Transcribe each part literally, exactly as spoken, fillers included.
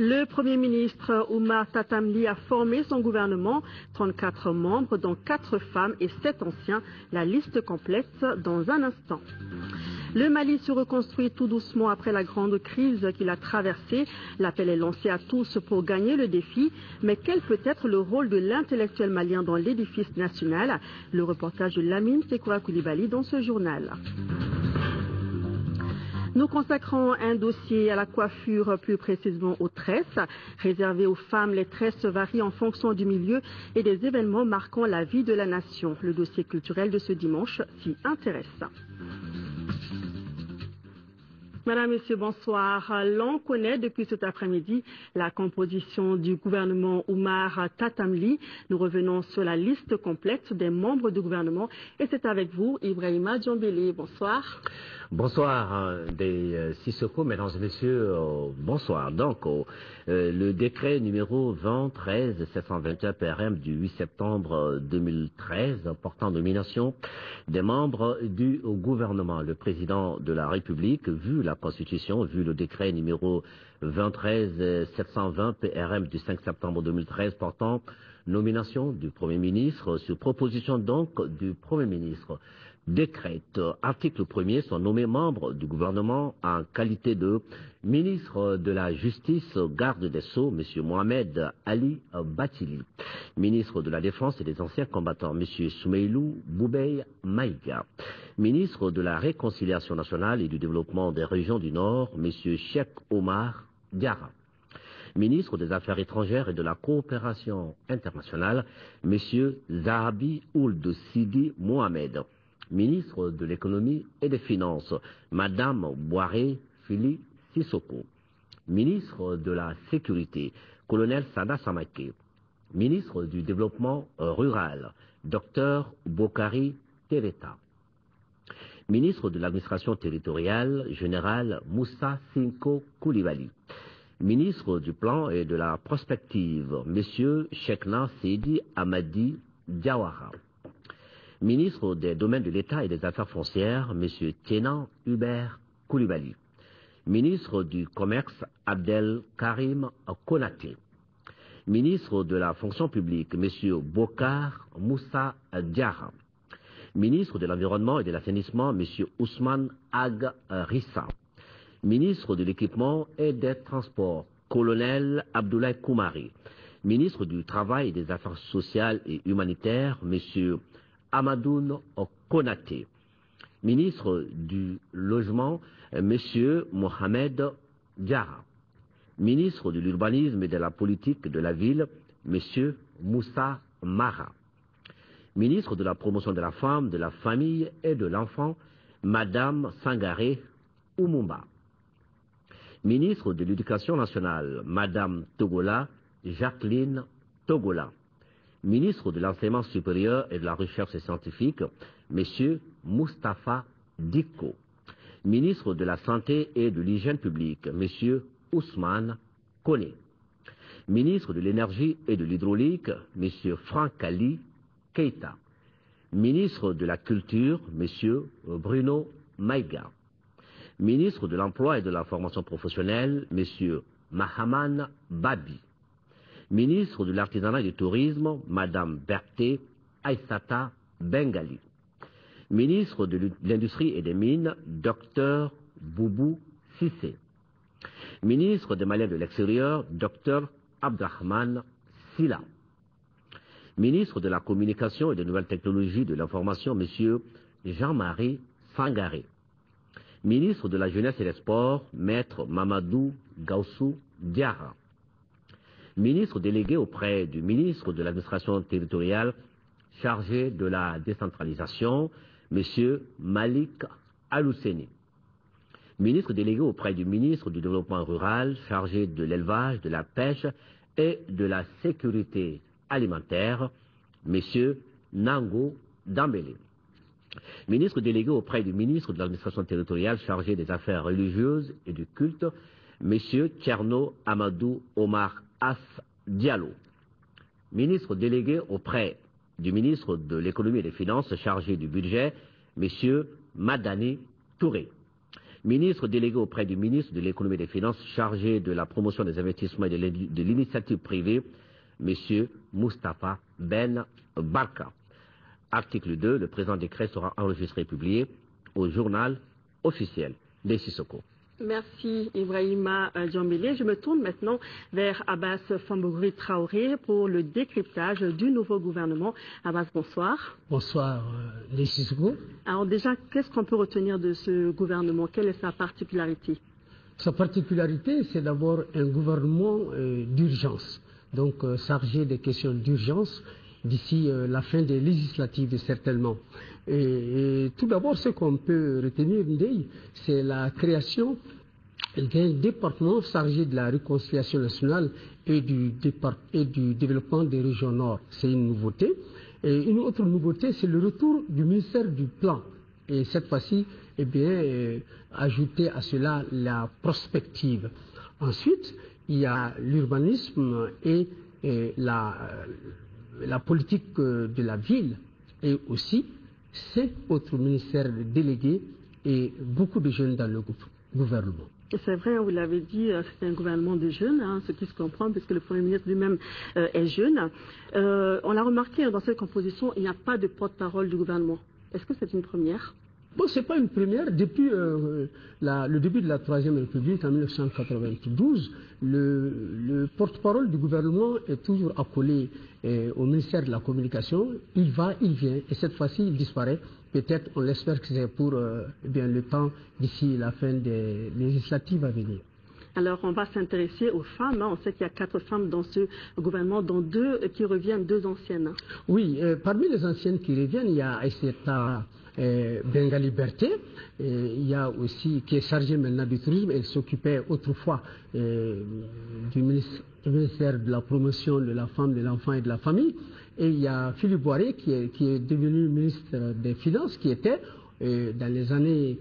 Le Premier ministre Oumar Tatamli a formé son gouvernement, trente-quatre membres, dont quatre femmes et sept anciens. La liste complète dans un instant. Le Mali se reconstruit tout doucement après la grande crise qu'il a traversée. L'appel est lancé à tous pour gagner le défi. Mais quel peut être le rôle de l'intellectuel malien dans l'édifice national? Le reportage de Lamine Sekoura Koulibaly dans ce journal. Nous consacrons un dossier à la coiffure, plus précisément aux tresses. Réservées aux femmes, les tresses varient en fonction du milieu et des événements marquant la vie de la nation. Le dossier culturel de ce dimanche s'y intéresse. Madame, Monsieur, bonsoir. L'on connaît depuis cet après-midi la composition du gouvernement Oumar Tatamli. Nous revenons sur la liste complète des membres du gouvernement et c'est avec vous, Ibrahima Djambélé. Bonsoir. Bonsoir, des euh, Sissoko, mesdames et messieurs, euh, bonsoir. Donc, euh, le décret numéro vingt treize sept cent vingt et un P R M du huit septembre deux mille treize portant nomination des membres du gouvernement. Le président de la République, vu la Constitution, vu le décret numéro vingt treize sept cent vingt P R M du cinq septembre deux mille treize portant nomination du Premier ministre, sur proposition donc du Premier ministre, décrète, article premier, sont nommés membres du gouvernement en qualité de ministre de la Justice, garde des Sceaux, M. Mohamed Ali Batili, ministre de la Défense et des anciens combattants, M. Soumeilou Boubey Maïga, ministre de la Réconciliation nationale et du développement des régions du Nord, M. Cheikh Omar Diarra, ministre des Affaires étrangères et de la coopération internationale, M. Zahabi Ould Sidi Mohamed, ministre de l'économie et des finances, Madame Boiré Fili Sissoko, ministre de la sécurité, colonel Sada Samake, ministre du développement rural, Docteur Bokari Tereta, ministre de l'administration territoriale, général Moussa Sinko Koulibaly, ministre du plan et de la prospective, Monsieur Cheikhna Sidi Amadi Diawara, ministre des domaines de l'État et des affaires foncières, M. Tienan Hubert Koulibaly, ministre du commerce, Abdel Karim Konaté, ministre de la fonction publique, M. Bokar Moussa Diarra, ministre de l'environnement et de l'assainissement, M. Ousmane Ag Rissa, ministre de l'équipement et des transports, colonel Abdoulaye Koumari, ministre du travail et des affaires sociales et humanitaires, M. Amadoun Konaté, ministre du logement, M. Mohamed Diarra, ministre de l'urbanisme et de la politique de la ville, M. Moussa Mara, ministre de la promotion de la femme, de la famille et de l'enfant, Madame Sangaré Oumumba, ministre de l'Éducation nationale, Madame Togola Jacqueline Togola, ministre de l'enseignement supérieur et de la recherche scientifique, M. Moustapha Diko, ministre de la santé et de l'hygiène publique, M. Ousmane Kone, ministre de l'énergie et de l'hydraulique, M. Franck Ali Keita, ministre de la culture, M. Bruno Maïga, ministre de l'emploi et de la formation professionnelle, M. Mahaman Babi, ministre de l'artisanat et du tourisme, Madame Berthe Aïssata Bengali, ministre de l'industrie et des mines, Docteur Boubou Sissé, ministre des Maliens de l'extérieur, Docteur Abdrahman Silla, ministre de la communication et des nouvelles technologies de l'information, Monsieur Jean-Marie Sangaré, ministre de la jeunesse et des sports, Maître Mamadou Gaussou Diarra, ministre délégué auprès du ministre de l'administration territoriale chargé de la décentralisation, M. Malik Alousseni, ministre délégué auprès du ministre du développement rural chargé de l'élevage, de la pêche et de la sécurité alimentaire, M. Nango Dambélé, ministre délégué auprès du ministre de l'administration territoriale chargé des affaires religieuses et du culte, M. Tcherno Amadou Omar As Diallo, ministre délégué auprès du ministre de l'économie et des finances chargé du budget, M. Madani Touré, ministre délégué auprès du ministre de l'économie et des finances chargé de la promotion des investissements et de l'initiative privée, M. Moustapha Ben Barka. Article deux, le présent décret sera enregistré et publié au journal officiel des Sissoko. Merci Ibrahima Djambélé. Je me tourne maintenant vers Abbas Fambouri Traoré pour le décryptage du nouveau gouvernement. Abbas, bonsoir. Bonsoir euh, les Sissoko. Alors déjà, qu'est-ce qu'on peut retenir de ce gouvernement? Quelle est sa particularité? Sa particularité, c'est d'abord un gouvernement euh, d'urgence, donc euh, chargé des questions d'urgence d'ici euh, la fin des législatives certainement. Et, et tout d'abord, ce qu'on peut retenir, c'est la création d'un département chargé de la réconciliation nationale et du, et du développement des régions nord. C'est une nouveauté. Et une autre nouveauté, c'est le retour du ministère du Plan. Et cette fois-ci, eh bien, euh, ajouter à cela la prospective. Ensuite, il y a l'urbanisme et, et la, la politique de la ville. Et aussi, c'est autre ministère délégué et beaucoup de jeunes dans le gouvernement. C'est vrai, vous l'avez dit, c'est un gouvernement de jeunes, hein, ce qui se comprend, puisque le Premier ministre lui-même euh, est jeune. Euh, on l'a remarqué, dans cette composition, il n'y a pas de porte-parole du gouvernement. Est-ce que c'est une première? Bon, ce n'est pas une première. Depuis euh, la, le début de la Troisième République, en mille neuf cent quatre-vingt-douze, le, le porte-parole du gouvernement est toujours accolé euh, au ministère de la Communication. Il va, il vient, et cette fois-ci, il disparaît. Peut-être, on l'espère que c'est pour euh, eh bien, le temps d'ici la fin des législatives à venir. Alors, on va s'intéresser aux femmes. Hein. On sait qu'il y a quatre femmes dans ce gouvernement, dont deux qui reviennent, deux anciennes. Oui, euh, parmi les anciennes qui reviennent, il y a Aïssata Euh, Bengali Berté, euh, il y a aussi, qui est chargée maintenant du tourisme, elle s'occupait autrefois euh, du ministère, du ministère de la promotion de la femme, de l'enfant et de la famille, et il y a Philippe Boiré qui est, qui est devenu ministre des Finances, qui était euh, dans les années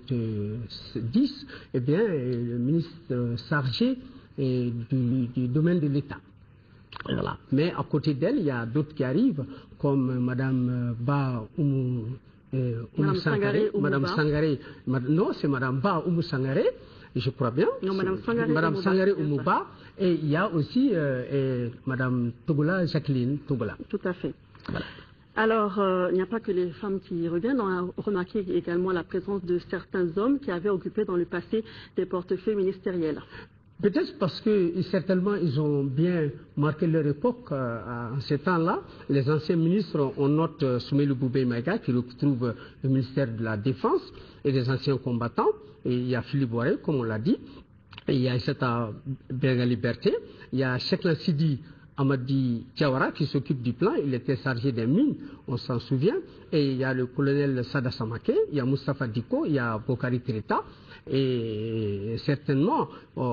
quatre-vingt-dix, eh bien, euh, le ministre chargé euh, du, du domaine de l'État. Voilà. Mais à côté d'elle, il y a d'autres qui arrivent, comme Madame Ba Oumou, Euh, Madame Sangaré, Madame Sangaré, non, c'est Madame Ba Oumou Sangaré, je crois bien. Non, Madame Sangaré, Madame Sangaré Oumouba, et il y a aussi euh, et Madame Togola Jacqueline Togola. Tout à fait. Voilà. Alors, euh, il n'y a pas que les femmes qui reviennent. On a remarqué également la présence de certains hommes qui avaient occupé dans le passé des portefeuilles ministériels. Peut-être parce que certainement ils ont bien marqué leur époque euh, en ces temps-là. Les anciens ministres, on note euh, Soumaïlou Boubé Maïga qui retrouve le ministère de la Défense et des anciens combattants. Et il y a Philippe Boiré, comme on l'a dit. Et il y a Aïssata Bengali Berté. Il y a Chekla Sidi Amadi Diawara qui s'occupe du plan. Il était chargé des mines, on s'en souvient. Et il y a le colonel Sada Samake, il y a Moustapha Diko, il y a Bokari Treta. Et certainement,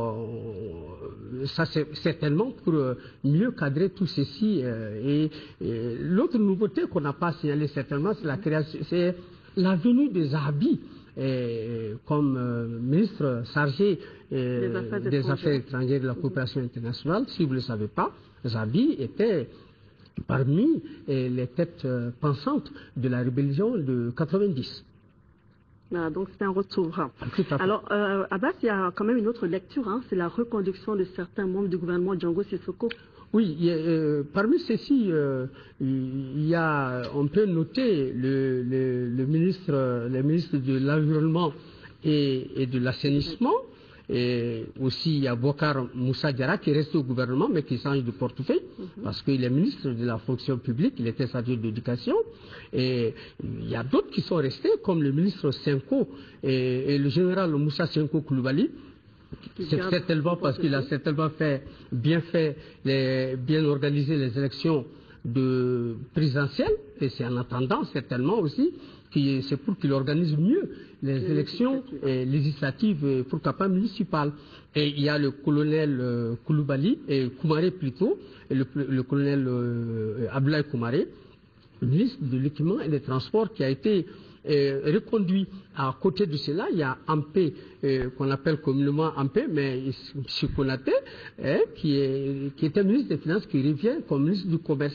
euh, ça c'est certainement pour euh, mieux cadrer tout ceci. Euh, et, et l'autre nouveauté qu'on n'a pas signalée certainement, c'est la création, c'est la venue des Zahabi euh, comme euh, ministre chargé euh, des, affaires, des affaires étrangères de la coopération internationale. Si vous ne le savez pas, Zahabi était parmi euh, les têtes euh, pensantes de la rébellion de quatre-vingt-dix. Ah, donc c'est un retour. Alors, euh, Abbas, il y a quand même une autre lecture, hein, c'est la reconduction de certains membres du gouvernement Django Sissoko. Oui, il y a, euh, parmi ceux-ci, euh, il y a, on peut noter le, le, le ministre, le ministre de l'Environnement et, et de l'Assainissement. Et aussi, il y a Bokar Moussa Diarra qui reste au gouvernement mais qui change de portefeuille mm-hmm. parce qu'il est ministre de la fonction publique, il était chargé de l'éducation. Et il y a d'autres qui sont restés comme le ministre Senko et, et le général Moussa Senko Koulibaly. C'est certainement parce qu'il a certainement fait, bien fait, les, bien organisé les élections de présidentielles et c'est en attendant certainement aussi c'est pour qu'il organise mieux les et élections législatives. législatives, pourquoi pas municipales. Et il y a le colonel euh, Koulibaly, et Koumaré plutôt, et le, le colonel euh, Abdoulaye Koumaré, ministre de l'équipement et des transports, qui a été euh, reconduit. À côté de cela, il y a Ampé, euh, qu'on appelle communément Ampé, mais M. Konaté, hein, qui, est, qui était ministre des Finances, qui revient comme ministre du Commerce.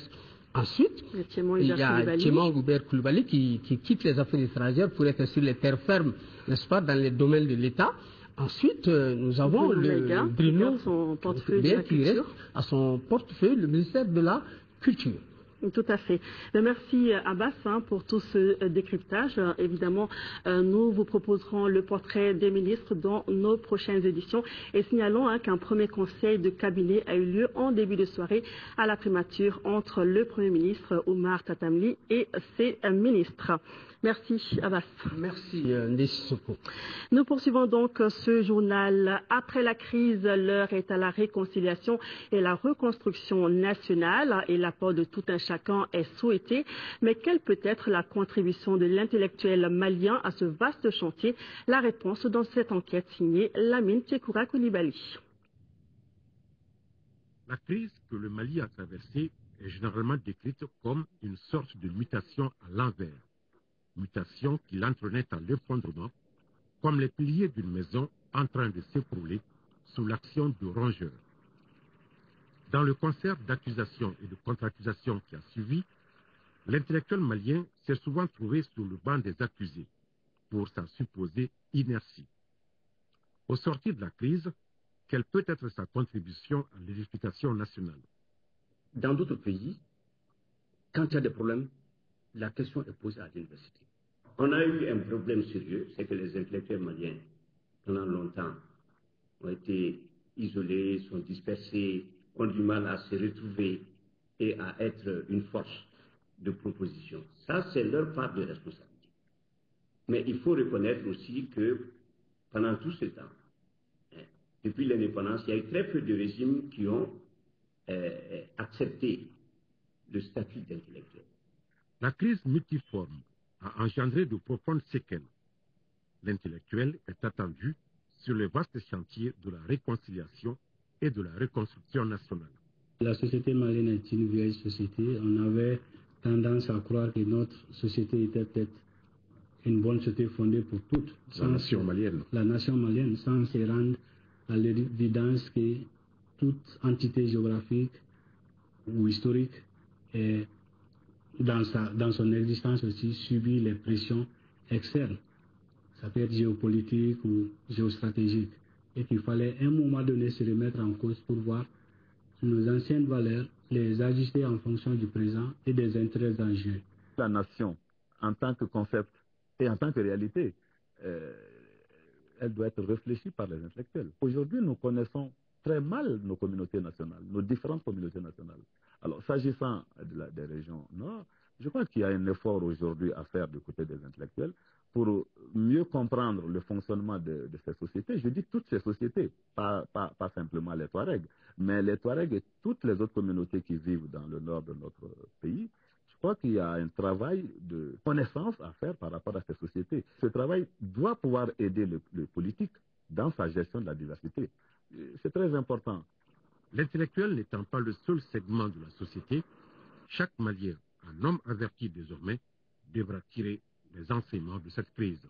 Ensuite, il y a Tchéman Goubert Koulibaly qui, qui quitte les affaires étrangères pour être sur les terres fermes, n'est-ce pas, dans les domaines de l'État. Ensuite, euh, nous avons Bruno le Maïga, Bruno son portefeuille de la qui reste à son portefeuille le ministère de la Culture. Tout à fait. Merci Abbas hein, pour tout ce décryptage. Euh, évidemment, euh, nous vous proposerons le portrait des ministres dans nos prochaines éditions et signalons hein, qu'un premier conseil de cabinet a eu lieu en début de soirée à la primature entre le Premier ministre Oumar Tatamli et ses ministres. Merci Abbas. Merci euh, Nessoko. Nous poursuivons donc ce journal. Après la crise, l'heure est à la réconciliation et la reconstruction nationale et l'apport de tout un chacun est souhaité. Mais quelle peut être la contribution de l'intellectuel malien à ce vaste chantier? La réponse dans cette enquête signée Lamine Tchekoura Koulibaly. La crise que le Mali a traversée est généralement décrite comme une sorte de mutation à l'envers. Mutation qui l'entraînait à l'effondrement, comme les piliers d'une maison en train de s'écrouler sous l'action de rongeurs. Dans le concert d'accusations et de contre-accusations qui a suivi, l'intellectuel malien s'est souvent trouvé sous le banc des accusés pour sa supposée inertie. Au sortir de la crise, quelle peut être sa contribution à l'édification nationale? Dans d'autres pays, quand il y a des problèmes, la question est posée à l'université. On a eu un problème sérieux, c'est que les intellectuels maliens, pendant longtemps, ont été isolés, sont dispersés, ont du mal à se retrouver et à être une force de proposition. Ça, c'est leur part de responsabilité. Mais il faut reconnaître aussi que pendant tout ce temps, hein, depuis l'indépendance, il y a eu très peu de régimes qui ont euh, accepté le statut d'intellectuel. La crise multiforme a engendré de profondes séquelles. L'intellectuel est attendu sur le vaste chantier de la réconciliation et de la reconstruction nationale. La société malienne est une vieille société. On avait tendance à croire que notre société était peut-être une bonne société fondée pour toutes. La nation malienne. La nation malienne, sans se rendre à l'évidence que toute entité géographique ou historique est Dans, sa, dans son existence aussi, subit les pressions externes. Ça peut être géopolitique ou géostratégique. Et qu'il fallait à un moment donné se remettre en cause pour voir nos anciennes valeurs, les ajuster en fonction du présent et des intérêts en jeu. La nation, en tant que concept et en tant que réalité, euh, elle doit être réfléchie par les intellectuels. Aujourd'hui, nous connaissons très mal nos communautés nationales, nos différentes communautés nationales. Alors, s'agissant de la, des régions nord, je crois qu'il y a un effort aujourd'hui à faire du côté des intellectuels pour mieux comprendre le fonctionnement de, de ces sociétés. Je dis toutes ces sociétés, pas, pas, pas simplement les Touaregs, mais les Touaregs et toutes les autres communautés qui vivent dans le nord de notre pays. Je crois qu'il y a un travail de connaissance à faire par rapport à ces sociétés. Ce travail doit pouvoir aider le, le politique dans sa gestion de la diversité. C'est très important. L'intellectuel n'étant pas le seul segment de la société, chaque Malien, un homme averti désormais, devra tirer les enseignements de cette crise.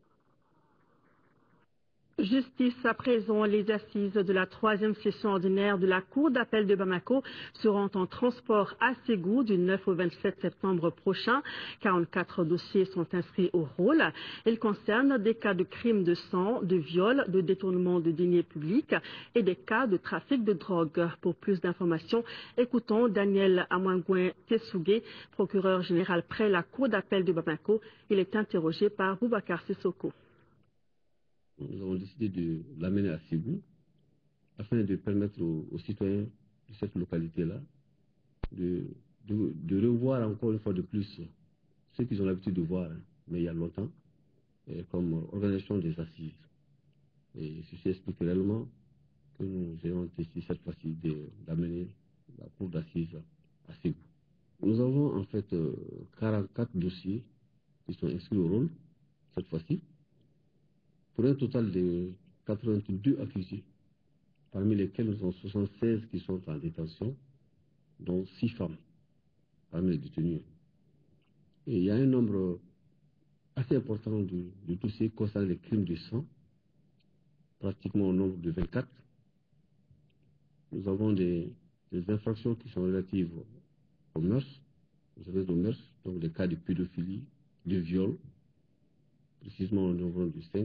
Justice à présent, les assises de la troisième session ordinaire de la Cour d'appel de Bamako seront en transport à Ségou du neuf au vingt-sept septembre prochain. quarante-quatre dossiers sont inscrits au rôle. Ils concernent des cas de crimes de sang, de viol, de détournement de deniers publics et des cas de trafic de drogue. Pour plus d'informations, écoutons Daniel Amangouin Tessougué, procureur général près la Cour d'appel de Bamako. Il est interrogé par Boubacar Sissoko. Nous avons décidé de l'amener à Ségou afin de permettre aux, aux citoyens de cette localité-là de, de, de revoir encore une fois de plus ce qu'ils ont l'habitude de voir, hein, mais il y a longtemps, et comme organisation des assises. Et ceci explique réellement que nous ayons décidé cette fois-ci d'amener la cour d'assises à Ségou. Nous avons en fait euh, quarante-quatre dossiers qui sont inscrits au rôle cette fois-ci, pour un total de quatre-vingt-deux accusés, parmi lesquels nous avons soixante-seize qui sont en détention, dont six femmes parmi les détenus. Et il y a un nombre assez important de, de dossiers concernant les crimes de sang, pratiquement au nombre de vingt-quatre. Nous avons des, des infractions qui sont relatives aux mœurs, services de mœurs, donc des cas de pédophilie, de viol, précisément au niveau du cinq,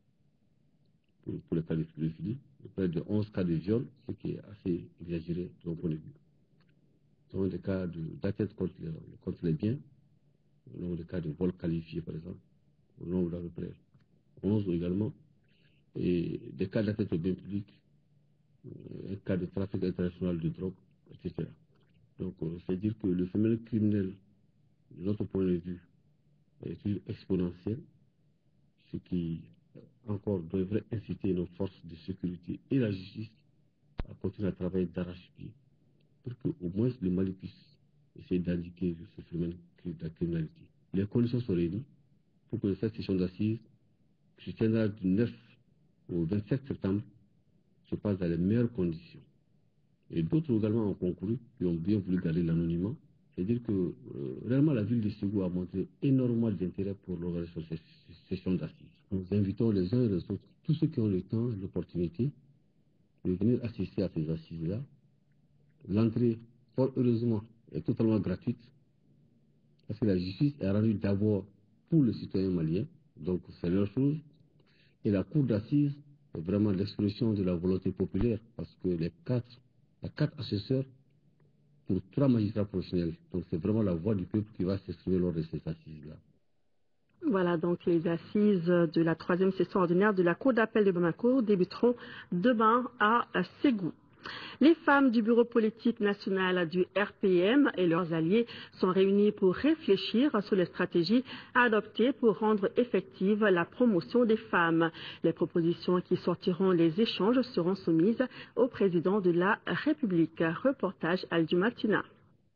pour, pour les cas de pédophilie, près de onze cas de viol, ce qui est assez exagéré de mon point de vue. Donc des cas d'atteinte contre, contre les biens, au nombre de cas de vol qualifié par exemple, au nombre d'à peu près onze également, et des cas d'atteinte au bien public, un cas de trafic international de drogue, et cetera. Donc, c'est-à-dire que le phénomène criminel, de notre point de vue, est toujours exponentiel, ce qui encore devrait inciter nos forces de sécurité et la justice à continuer à travailler d'arrache-pied pour qu'au moins le Mali puisse essayer d'indiquer ce phénomène de la criminalité. Les conditions sont réunies pour que cette session d'assises, qui se tiendra du neuf au vingt-sept septembre, se passe dans les meilleures conditions. Et d'autres également ont concouru, qui ont bien voulu garder l'anonymat. C'est-à-dire que euh, réellement la ville de Ségou a montré énormément d'intérêt pour l'organisation de ces sessions d'assises. Nous invitons les uns et les autres, tous ceux qui ont le temps et l'opportunité, de venir assister à ces assises-là. L'entrée, fort heureusement, est totalement gratuite, parce que la justice est rendue d'abord pour le citoyen malien, donc c'est leur chose. Et la cour d'assises est vraiment l'expression de la volonté populaire, parce que les quatre, les quatre assesseurs pour trois magistrats professionnels. Donc c'est vraiment la voix du peuple qui va s'exprimer lors de ces assises-là. Voilà donc les assises de la troisième session ordinaire de la Cour d'appel de Bamako débuteront demain à Ségou. Les femmes du bureau politique national du R P M et leurs alliés sont réunies pour réfléchir sur les stratégies à adopter pour rendre effective la promotion des femmes. Les propositions qui sortiront des échanges seront soumises au président de la République. Reportage Aldumatina.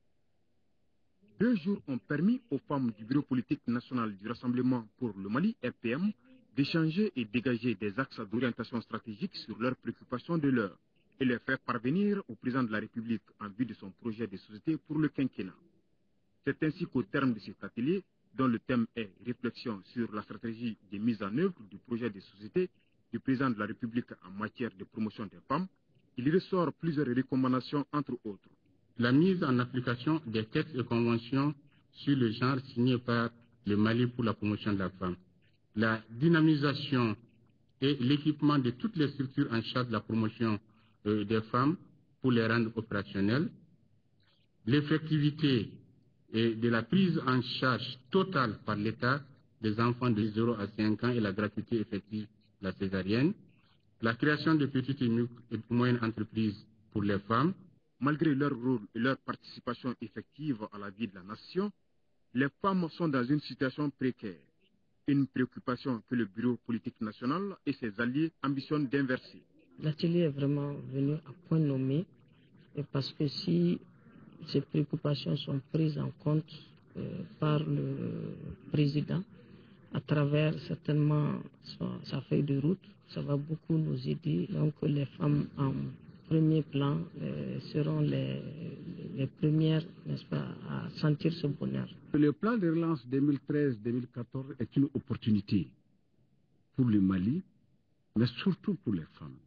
Deux jours ont permis aux femmes du bureau politique national du Rassemblement pour le Mali, R P M, d'échanger et dégager des axes d'orientation stratégique sur leurs préoccupations de l'heure et les faire parvenir au président de la République en vue de son projet de société pour le quinquennat. C'est ainsi qu'au terme de cet atelier, dont le thème est réflexion sur la stratégie de mise en œuvre du projet de société du président de la République en matière de promotion des femmes, il ressort plusieurs recommandations entre autres. La mise en application des textes et conventions sur le genre signés par le Mali pour la promotion de la femme. La dynamisation et l'équipement de toutes les structures en charge de la promotion euh, des femmes pour les rendre opérationnelles. L'effectivité et de la prise en charge totale par l'État des enfants de zéro à cinq ans et la gratuité effective de la césarienne. La création de petites et moyennes entreprises pour les femmes. Malgré leur rôle et leur participation effective à la vie de la nation, les femmes sont dans une situation précaire. Une préoccupation que le Bureau politique national et ses alliés ambitionnent d'inverser. L'atelier est vraiment venu à point nommé parce que si ces préoccupations sont prises en compte euh, par le président à travers certainement sa, sa feuille de route, ça va beaucoup nous aider. Donc les femmes en premier plan euh, seront les, les premières, n'est-ce pas, à sentir ce bonheur. Le plan de relance deux mille treize deux mille quatorze est une opportunité pour le Mali, mais surtout pour les femmes.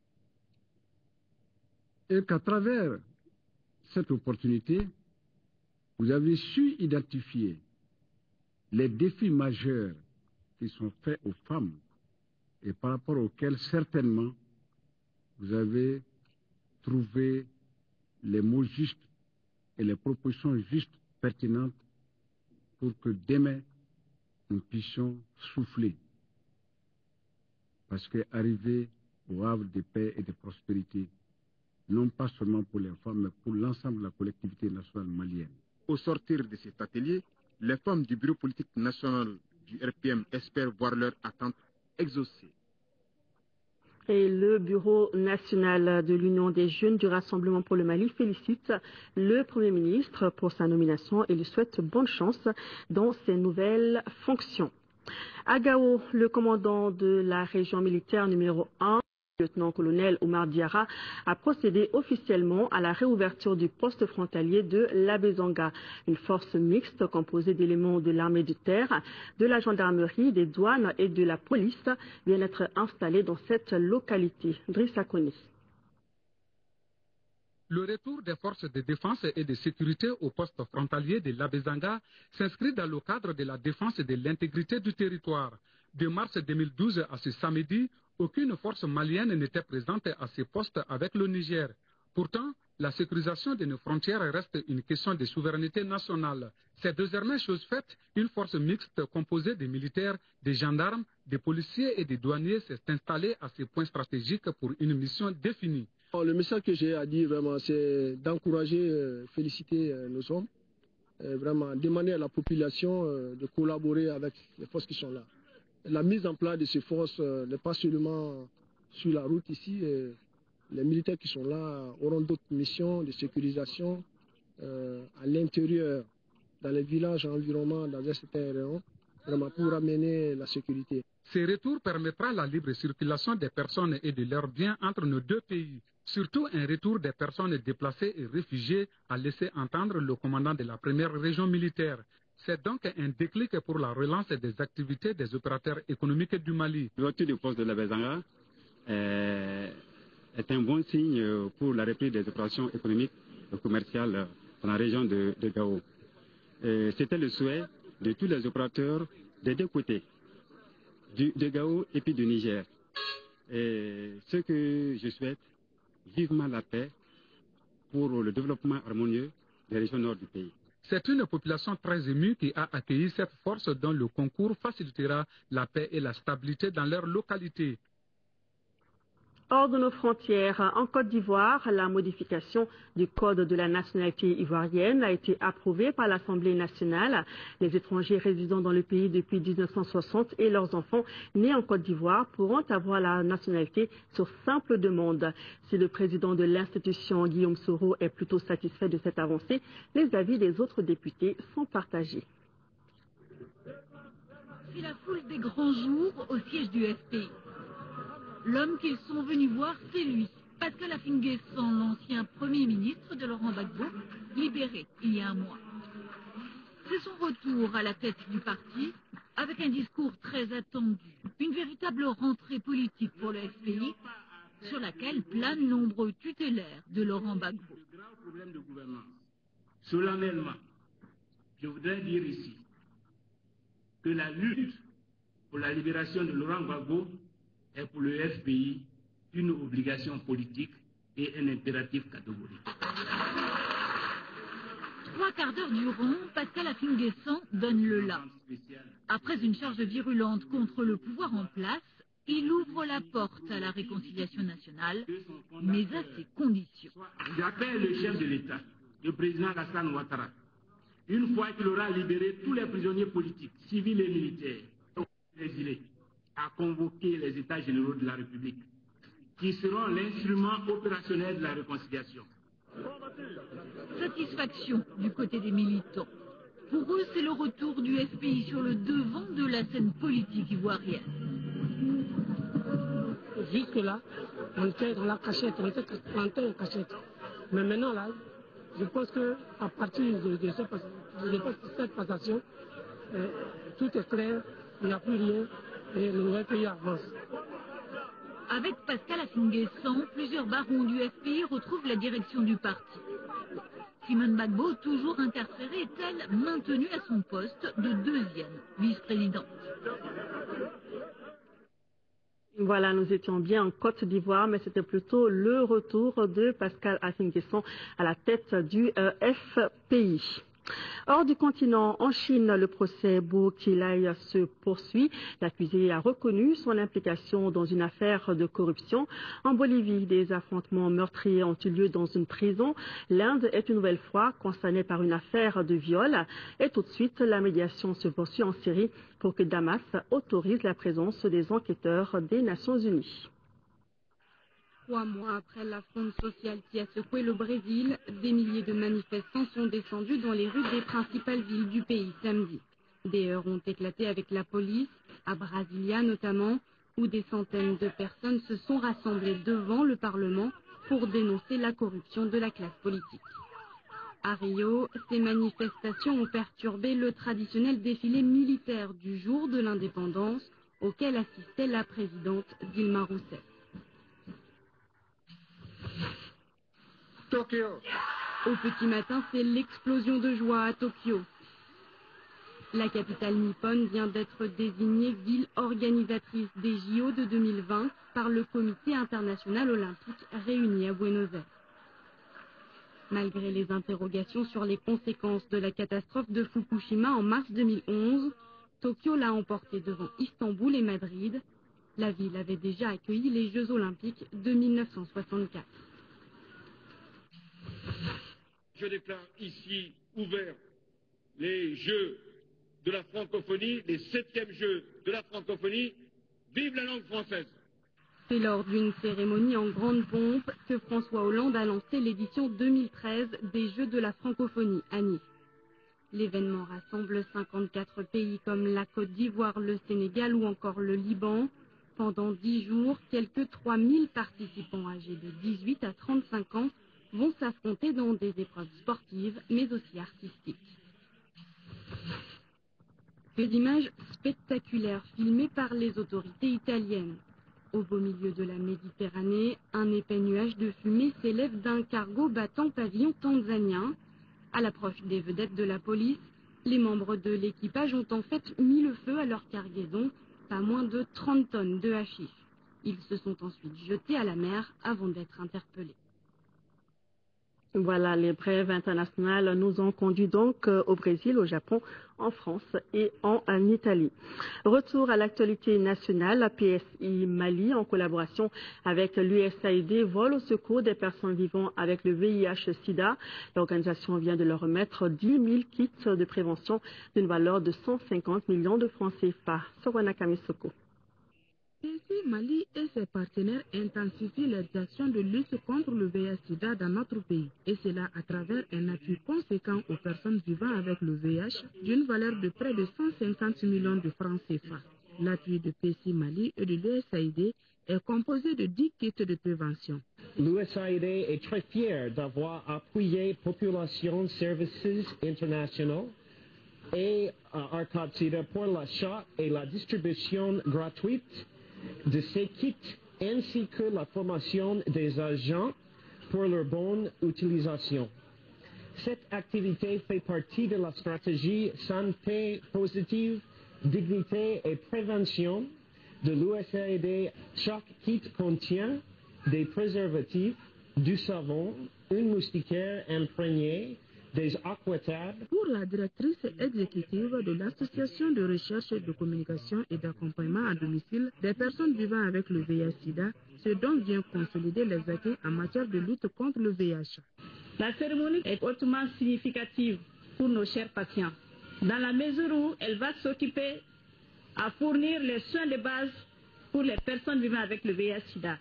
Et qu'à travers cette opportunité, vous avez su identifier les défis majeurs qui sont faits aux femmes et par rapport auxquels certainement vous avez trouvé les mots justes et les propositions justes, pertinentes, pour que demain, nous puissions souffler. Parce qu'arriver au havre de paix et de prospérité, non pas seulement pour les femmes, mais pour l'ensemble de la collectivité nationale malienne. Au sortir de cet atelier, les femmes du bureau politique national du R P M espèrent voir leurs attentes exaucées. Et le Bureau national de l'Union des jeunes du Rassemblement pour le Mali félicite le Premier ministre pour sa nomination et lui souhaite bonne chance dans ses nouvelles fonctions. À Gao, le commandant de la région militaire numéro un, le lieutenant-colonel Oumar Diarra, a procédé officiellement à la réouverture du poste frontalier de l'Abezanga. Une force mixte composée d'éléments de l'armée de terre, de la gendarmerie, des douanes et de la police vient d'être installée dans cette localité. Driss Akoni. Le retour des forces de défense et de sécurité au poste frontalier de l'Abezanga s'inscrit dans le cadre de la défense de l'intégrité du territoire. De mars deux mille douze à ce samedi, aucune force malienne n'était présente à ces postes avec le Niger. Pourtant, la sécurisation de nos frontières reste une question de souveraineté nationale. C'est désormais chose faite, une force mixte composée de militaires, de gendarmes, de policiers et de douaniers s'est installée à ces points stratégiques pour une mission définie. Le message que j'ai à dire vraiment, c'est d'encourager, euh, féliciter euh, nos hommes, euh, vraiment demander à la population euh, de collaborer avec les forces qui sont là. La mise en place de ces forces euh, n'est pas seulement sur la route ici. Euh, les militaires qui sont là auront d'autres missions de sécurisation euh, à l'intérieur, dans les villages environnants, dans un certain rayon, vraiment pour amener la sécurité. Ce retour permettra la libre circulation des personnes et de leurs biens entre nos deux pays. Surtout un retour des personnes déplacées et réfugiées, a laissé entendre le commandant de la première région militaire. C'est donc un déclic pour la relance des activités des opérateurs économiques du Mali. L'ouverture du poste de l'Abezanga est, est un bon signe pour la reprise des opérations économiques et commerciales dans la région de, de Gao. C'était le souhait de tous les opérateurs des deux côtés, du, de Gao et puis du Niger. Et ce que je souhaite, vivement la paix pour le développement harmonieux des régions nord du pays. C'est une population très émue qui a accueilli cette force dont le concours facilitera la paix et la stabilité dans leur localité. Hors de nos frontières, en Côte d'Ivoire, la modification du Code de la nationalité ivoirienne a été approuvée par l'Assemblée nationale. Les étrangers résidant dans le pays depuis mille neuf cent soixante et leurs enfants nés en Côte d'Ivoire pourront avoir la nationalité sur simple demande. Si le président de l'institution, Guillaume Soro, est plutôt satisfait de cette avancée, les avis des autres députés sont partagés. C'est la foule des grands jours au siège du F P I. L'homme qu'ils sont venus voir, c'est lui, Pascal Affi-N'Guessan, l'ancien Premier ministre de Laurent Gbagbo, libéré il y a un mois. C'est son retour à la tête du parti, avec un discours très attendu, une véritable rentrée politique pour le F P I, sur laquelle planent nombreux tutélaires de Laurent Gbagbo. Le grand problème de gouvernance, solennellement, je voudrais dire ici que la lutte pour la libération de Laurent Gbagbo est pour le F P I une obligation politique et un impératif catégorique. Trois quarts d'heure durant, Pascal Affi-N'Guessan donne le là. Après une charge virulente contre le pouvoir en place, il ouvre la porte à la réconciliation nationale, mais à ses conditions. J'appelle le chef de l'État, le président Alassane Ouattara, une fois qu'il aura libéré tous les prisonniers politiques, civils et militaires, exilés, à convoquer les États généraux de la République, qui seront l'instrument opérationnel de la réconciliation. Satisfaction du côté des militants. Pour eux, c'est le retour du F P I sur le devant de la scène politique ivoirienne. Jusque-là, on était dans la cachette, on était planté en cachette. Mais maintenant, là, je pense qu'à partir de, de, cette, de cette passation, euh, tout est clair, il n'y a plus rien. Et le nouvel pays avance. Avec Pascal Affi-N'Guessan, plusieurs barons du F P I retrouvent la direction du parti. Simone Gbagbo, toujours interférée, est-elle maintenue à son poste de deuxième vice-présidente. Voilà, nous étions bien en Côte d'Ivoire, mais c'était plutôt le retour de Pascal Affi-N'Guessan à la tête du euh, F P I. Hors du continent, en Chine, le procès Bo Xilai se poursuit. L'accusé a reconnu son implication dans une affaire de corruption. En Bolivie, des affrontements meurtriers ont eu lieu dans une prison. L'Inde est une nouvelle fois concernée par une affaire de viol. Et tout de suite, la médiation se poursuit en Syrie pour que Damas autorise la présence des enquêteurs des Nations Unies. Trois mois après la fronde sociale qui a secoué le Brésil, des milliers de manifestants sont descendus dans les rues des principales villes du pays samedi. Des heurts ont éclaté avec la police, à Brasilia notamment, où des centaines de personnes se sont rassemblées devant le Parlement pour dénoncer la corruption de la classe politique. À Rio, ces manifestations ont perturbé le traditionnel défilé militaire du jour de l'indépendance auquel assistait la présidente Dilma Rousseff. Tokyo. Au petit matin, c'est l'explosion de joie à Tokyo. La capitale nippone vient d'être désignée ville organisatrice des J O de deux mille vingt par le Comité international olympique réuni à Buenos Aires. Malgré les interrogations sur les conséquences de la catastrophe de Fukushima en mars deux mille onze, Tokyo l'a emporté devant Istanbul et Madrid. La ville avait déjà accueilli les Jeux olympiques de mille neuf cent soixante-quatre. Je déclare ici ouverts les Jeux de la francophonie, les septièmes Jeux de la francophonie. Vive la langue française! C'est lors d'une cérémonie en grande pompe que François Hollande a lancé l'édition deux mille treize des Jeux de la francophonie à Nice. L'événement rassemble cinquante-quatre pays comme la Côte d'Ivoire, le Sénégal ou encore le Liban. Pendant dix jours, quelques trois mille participants âgés de dix-huit à trente-cinq ans vont s'affronter dans des épreuves sportives mais aussi artistiques. Des images spectaculaires filmées par les autorités italiennes. Au beau milieu de la Méditerranée, un épais nuage de fumée s'élève d'un cargo battant pavillon tanzanien. À l'approche des vedettes de la police, les membres de l'équipage ont en fait mis le feu à leur cargaison, pas moins de trente tonnes de hachis. Ils se sont ensuite jetés à la mer avant d'être interpellés. Voilà, les brèves internationales nous ont conduit donc au Brésil, au Japon, en France et en, en Italie. Retour à l'actualité nationale, la P S I Mali, en collaboration avec l'U S A I D, vole au secours des personnes vivant avec le V I H sida. L'organisation vient de leur remettre dix mille kits de prévention d'une valeur de cent cinquante millions de francs C F A. Sorwana Kamisoko. P S I Mali et ses partenaires intensifient leurs actions de lutte contre le V I H sida dans notre pays, et cela à travers un appui conséquent aux personnes vivant avec le V I H d'une valeur de près de cent cinquante millions de francs C F A. L'appui de P S I Mali et de l'U S A I D est composé de dix kits de prévention. L'U S A I D est très fier d'avoir appuyé Population Services International et uh, Arcade Sida pour l'achat et la distribution gratuite de ces kits ainsi que la formation des agents pour leur bonne utilisation. Cette activité fait partie de la stratégie santé positive, dignité et prévention de l'U S A I D. Chaque kit contient des préservatifs, du savon, une moustiquaire imprégnée, des aquatables. Pour la directrice exécutive de l'Association de recherche, de communication et d'accompagnement à domicile des personnes vivant avec le V I H sida, ce dont vient consolider les acquis en matière de lutte contre le V I H. La cérémonie est hautement significative pour nos chers patients, dans la mesure où elle va s'occuper à fournir les soins de base pour les personnes vivant avec le V I H sida.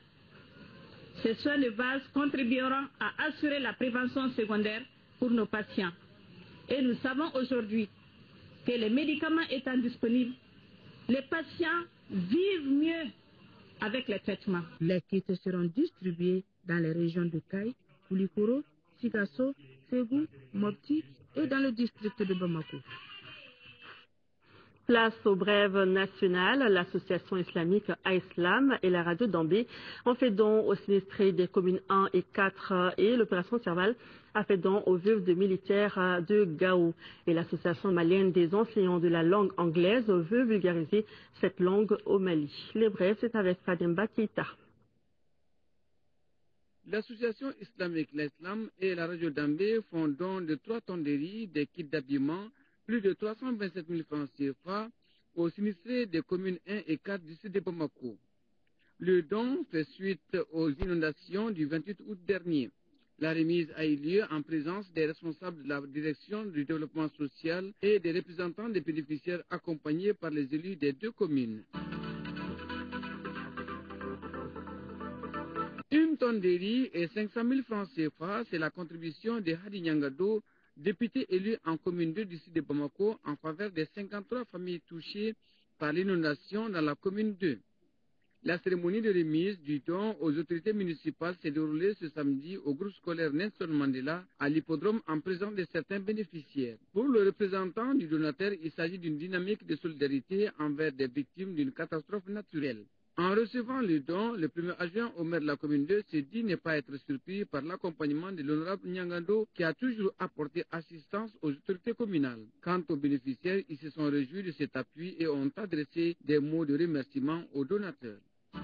Ces soins de base contribueront à assurer la prévention secondaire pour nos patients. Et nous savons aujourd'hui que les médicaments étant disponibles, les patients vivent mieux avec les traitements. Les kits seront distribués dans les régions de Kaï, Koulikoro, Sigasso, Ségou, Mopti et dans le district de Bamako. Place aux brèves nationales, l'association islamique Aïslam et la radio d'Ambé ont fait don aux sinistrés des communes un et quatre et l'opération Serval a fait don aux veuves de militaires de Gao. Et l'association malienne des enseignants de la langue anglaise veut vulgariser cette langue au Mali. Les brèves, c'est avec Fademba Keita. L'association islamique l'Islam et la radio d'Ambé font don de trois tonnes de riz, des kits d'habillement, plus de trois cent vingt-sept mille francs C F A aux sinistrés des communes un et quatre du sud de Bamako. Le don fait suite aux inondations du vingt-huit août dernier. La remise a eu lieu en présence des responsables de la direction du développement social et des représentants des bénéficiaires accompagnés par les élus des deux communes. Une tonne de riz et cinq cent mille francs C F A, c'est la contribution de Hadi Nyangado, député élu en commune deux du sud de Bamako, en faveur des cinquante-trois familles touchées par l'inondation dans la commune deux. La cérémonie de remise du don aux autorités municipales s'est déroulée ce samedi au groupe scolaire Nelson Mandela à l'hippodrome en présence de certains bénéficiaires. Pour le représentant du donateur, il s'agit d'une dynamique de solidarité envers des victimes d'une catastrophe naturelle. En recevant le don, le premier adjoint au maire de la commune deux s'est dit ne pas être surpris par l'accompagnement de l'honorable Nyangando qui a toujours apporté assistance aux autorités communales. Quant aux bénéficiaires, ils se sont réjouis de cet appui et ont adressé des mots de remerciement aux donateurs.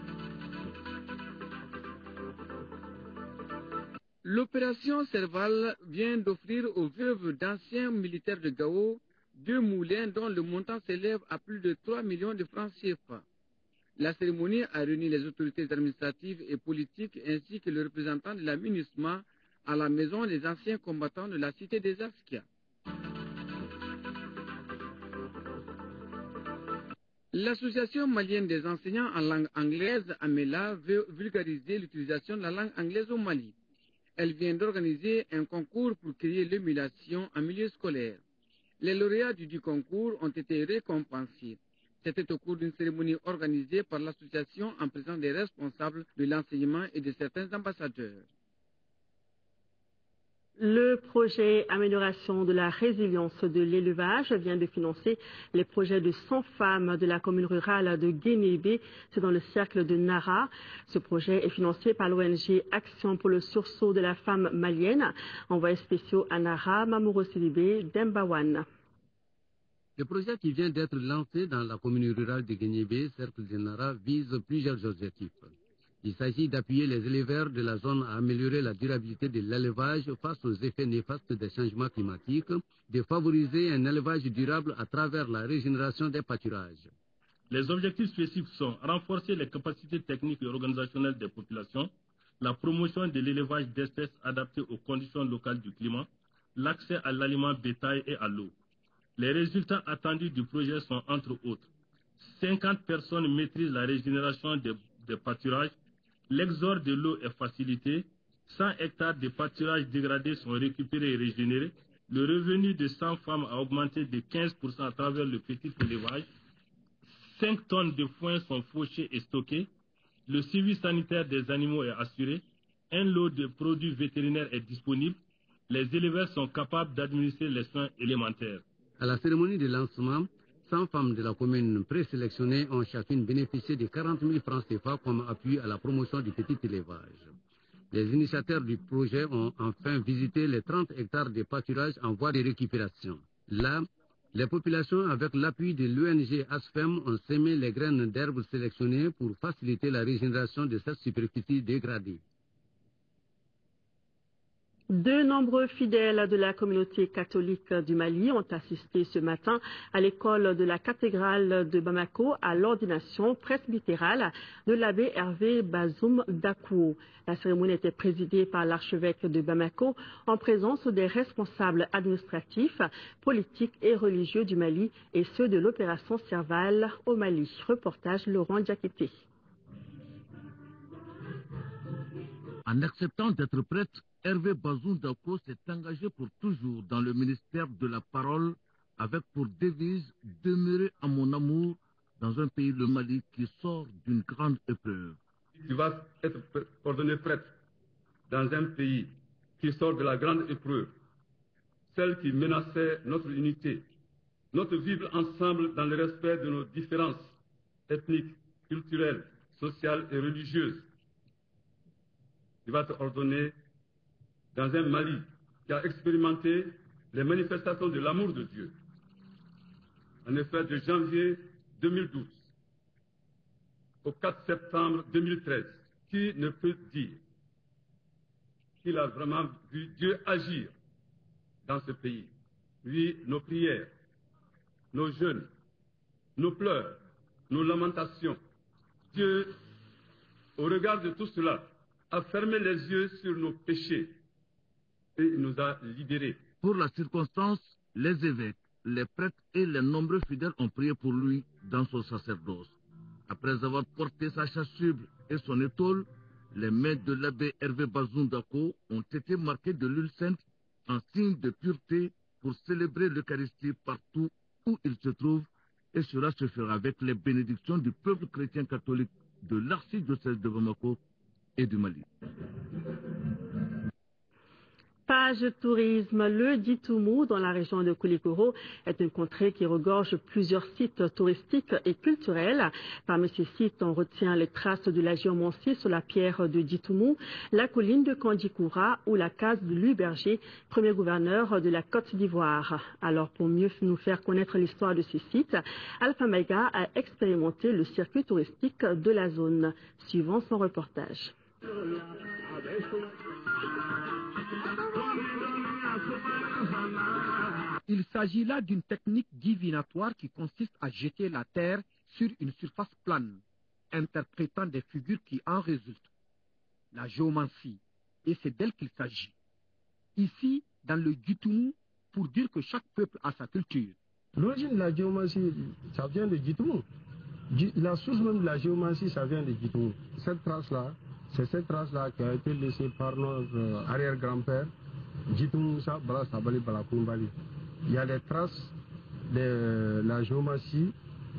L'opération Serval vient d'offrir aux veuves d'anciens militaires de Gao deux moulins dont le montant s'élève à plus de trois millions de francs C F A. La cérémonie a réuni les autorités administratives et politiques ainsi que le représentant de la MINUSMA à la maison des anciens combattants de la cité des Askia. L'Association malienne des enseignants en langue anglaise, AMELA, veut vulgariser l'utilisation de la langue anglaise au Mali. Elle vient d'organiser un concours pour créer l'émulation en milieu scolaire. Les lauréats du, du concours ont été récompensés. C'était au cours d'une cérémonie organisée par l'association en présence des responsables de l'enseignement et de certains ambassadeurs. Le projet Amélioration de la résilience de l'élevage vient de financer les projets de cent femmes de la commune rurale de Guénébé, c'est dans le cercle de Nara. Ce projet est financé par l'O N G Action pour le sursaut de la femme malienne. Envoyé spéciaux à Nara, Mamouro Sidibé, Dembawan. Le projet qui vient d'être lancé dans la commune rurale de Guénébé, cercle de Nara, vise plusieurs objectifs. Il s'agit d'appuyer les éleveurs de la zone à améliorer la durabilité de l'élevage face aux effets néfastes des changements climatiques, de favoriser un élevage durable à travers la régénération des pâturages. Les objectifs spécifiques sont renforcer les capacités techniques et organisationnelles des populations, la promotion de l'élevage d'espèces adaptées aux conditions locales du climat, l'accès à l'aliment bétail et à l'eau. Les résultats attendus du projet sont entre autres cinquante personnes maîtrisent la régénération des, des pâturages, l'exode de l'eau est facilité, cent hectares de pâturages dégradés sont récupérés et régénérés, le revenu de cent femmes a augmenté de quinze pour cent à travers le petit élevage, cinq tonnes de foin sont fauchées et stockées, le suivi sanitaire des animaux est assuré, un lot de produits vétérinaires est disponible, les éleveurs sont capables d'administrer les soins élémentaires. À la cérémonie de lancement, cent femmes de la commune présélectionnées ont chacune bénéficié de quarante mille francs C F A comme appui à la promotion du petit élevage. Les initiateurs du projet ont enfin visité les trente hectares de pâturage en voie de récupération. Là, les populations, avec l'appui de l'O N G ASFEM, ont semé les graines d'herbes sélectionnées pour faciliter la régénération de cette superficie dégradée. De nombreux fidèles de la communauté catholique du Mali ont assisté ce matin à l'école de la cathédrale de Bamako à l'ordination presbytérale de l'abbé Hervé Bazoum Dakou. La cérémonie était présidée par l'archevêque de Bamako en présence des responsables administratifs, politiques et religieux du Mali et ceux de l'opération Serval au Mali. Reportage Laurent Diakité. En acceptant d'être prêtre, Hervé Bazoum Dakou s'est engagé pour toujours dans le ministère de la parole avec pour devise « Demeurer à mon amour » dans un pays, le Mali, qui sort d'une grande épreuve. Tu vas être ordonné prêtre dans un pays qui sort de la grande épreuve, celle qui menaçait notre unité, notre vivre ensemble dans le respect de nos différences ethniques, culturelles, sociales et religieuses. Tu vas te ordonner dans un Mali qui a expérimenté les manifestations de l'amour de Dieu. En effet, de janvier deux mille douze au quatre septembre deux mille treize, qui ne peut dire qu'il a vraiment vu Dieu agir dans ce pays? Oui, nos prières, nos jeûnes, nos pleurs, nos lamentations. Dieu, au regard de tout cela, a fermé les yeux sur nos péchés et il nous a libérés. Pour la circonstance, les évêques, les prêtres et les nombreux fidèles ont prié pour lui dans son sacerdoce. Après avoir porté sa chasuble et son étole, les mains de l'abbé Hervé Bazoum Dakou ont été marquées de l'huile sainte en signe de pureté pour célébrer l'Eucharistie partout où il se trouve, et cela se fera avec les bénédictions du peuple chrétien catholique de l'archidiocèse de Bamako et du Mali. Pas Page tourisme, le Djitoumou dans la région de Koulikoro est une contrée qui regorge plusieurs sites touristiques et culturels. Parmi ces sites, on retient les traces de la géomancie sur la pierre de Djitoumou, la colline de Kandikoura ou la case de Louis Berger, premier gouverneur de la Côte d'Ivoire. Alors pour mieux nous faire connaître l'histoire de ces sites, Alpha Maïga a expérimenté le circuit touristique de la zone. Suivant son reportage. Il s'agit là d'une technique divinatoire qui consiste à jeter la terre sur une surface plane, interprétant des figures qui en résultent. La géomancie, et c'est d'elle qu'il s'agit. Ici, dans le Djitoumou, pour dire que chaque peuple a sa culture. L'origine de la géomancie, ça vient de Djitoumou. La source même de la géomancie, ça vient de Djitoumou. Cette trace-là, c'est cette trace-là qui a été laissée par notre arrière-grand-père, Djitoumou Moussa Bala Sabali Bala Koumbali. Il y a des traces de la géomancie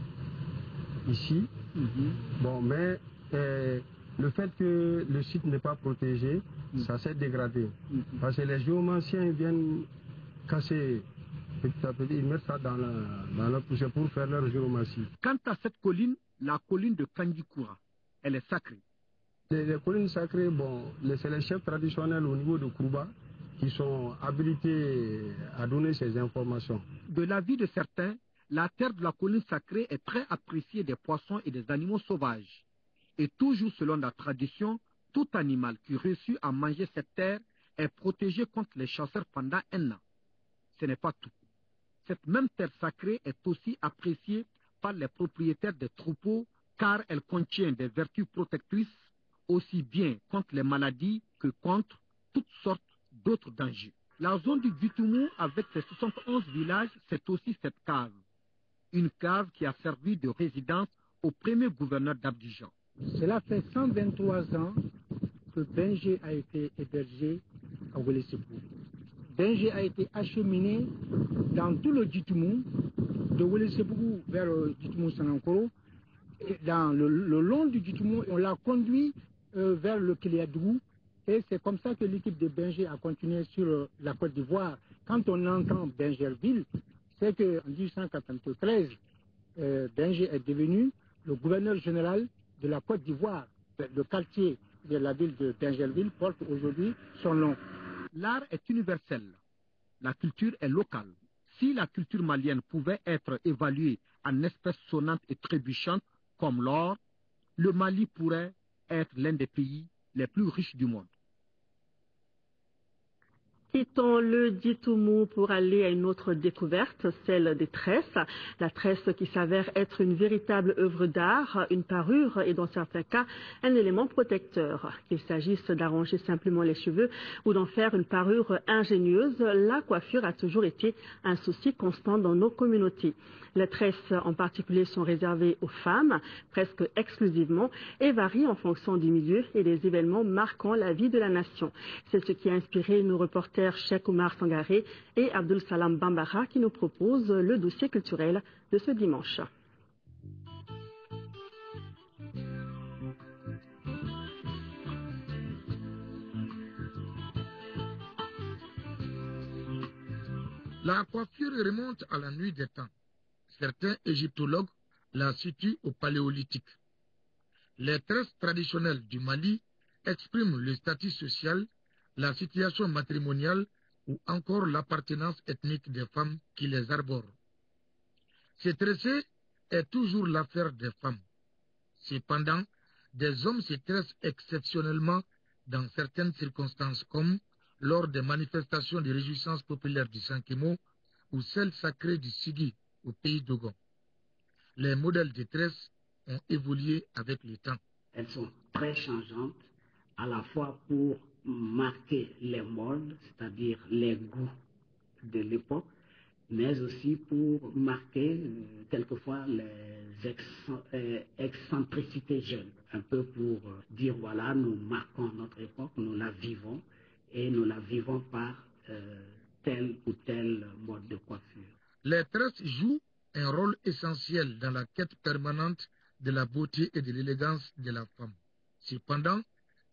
ici. Mm-hmm. Bon, mais euh, le fait que le site n'est pas protégé, mm-hmm. ça s'est dégradé. Mm-hmm. Parce que les géomanciens viennent casser petit à petit, ils mettent ça dans la, dans la poussière pour faire leur géomancie. Quant à cette colline, la colline de Kandikoura, elle est sacrée. Les, les collines sacrées, bon, c'est les chefs traditionnels au niveau de Kourouba qui sont habilités à donner ces informations. De l'avis de certains, la terre de la colline sacrée est très appréciée des poissons et des animaux sauvages. Et toujours selon la tradition, tout animal qui réussit à manger cette terre est protégé contre les chasseurs pendant un an. Ce n'est pas tout. Cette même terre sacrée est aussi appréciée par les propriétaires des troupeaux car elle contient des vertus protectrices aussi bien contre les maladies que contre toutes sortes d'autres dangers. La zone du Djitoumou, avec ses soixante et onze villages, c'est aussi cette cave. Une cave qui a servi de résidence au premier gouverneur d'Abidjan. Cela fait cent vingt-trois ans que Benjé a été hébergé à Ouéléssébougou. Benjé a été acheminé dans tout le Djitoumou, de Ouéléssébougou vers le Djitoumou Sanankoro. Et dans le, le long du Djitoumou, on l'a conduit euh, vers le Kéliadougou. Et c'est comme ça que l'équipe de Benjé a continué sur euh, la Côte d'Ivoire. Quand on entend Benjerville, c'est qu'en mille huit cent quatre-vingt-treize, euh, Benjé est devenu le gouverneur général de la Côte d'Ivoire. Le quartier de la ville de Benjerville porte aujourd'hui son nom. L'art est universel. La culture est locale. Si la culture malienne pouvait être évaluée en espèces sonnantes et trébuchantes comme l'or, le Mali pourrait être l'un des pays les plus riches du monde. Quittons le Djitoumou pour aller à une autre découverte, celle des tresses. La tresse qui s'avère être une véritable œuvre d'art, une parure et dans certains cas un élément protecteur. Qu'il s'agisse d'arranger simplement les cheveux ou d'en faire une parure ingénieuse, la coiffure a toujours été un souci constant dans nos communautés. Les tresses en particulier sont réservées aux femmes, presque exclusivement, et varient en fonction du milieu et des événements marquant la vie de la nation. C'est ce qui a inspiré nos reporters Cheikh Oumar Sangaré et Abdul Salam Bambara qui nous proposent le dossier culturel de ce dimanche. La coiffure remonte à la nuit des temps. Certains égyptologues la situent au paléolithique. Les tresses traditionnelles du Mali expriment le statut social, la situation matrimoniale ou encore l'appartenance ethnique des femmes qui les arborent. Se tresser est toujours l'affaire des femmes. Cependant, des hommes se tressent exceptionnellement dans certaines circonstances comme lors des manifestations de réjouissance populaire du Sankemo ou celles sacrées du Sigui au pays d'Ogon. Les modèles de tresses ont évolué avec le temps. Elles sont très changeantes, à la fois pour marquer les modes, c'est-à-dire les goûts de l'époque, mais aussi pour marquer euh, quelquefois les ex, euh, excentricités jeunes, un peu pour euh, dire voilà, nous marquons notre époque, nous la vivons et nous la vivons par euh, tel ou tel mode de coiffure. Les tresses jouent un rôle essentiel dans la quête permanente de la beauté et de l'élégance de la femme. Cependant,